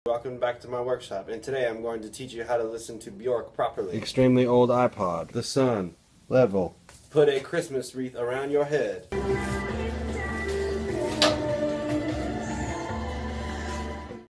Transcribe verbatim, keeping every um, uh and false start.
Welcome back to my workshop, and today I'm going to teach you how to listen to Bjork properly. Extremely old iPod. The sun. Level. Put a Christmas wreath around your head.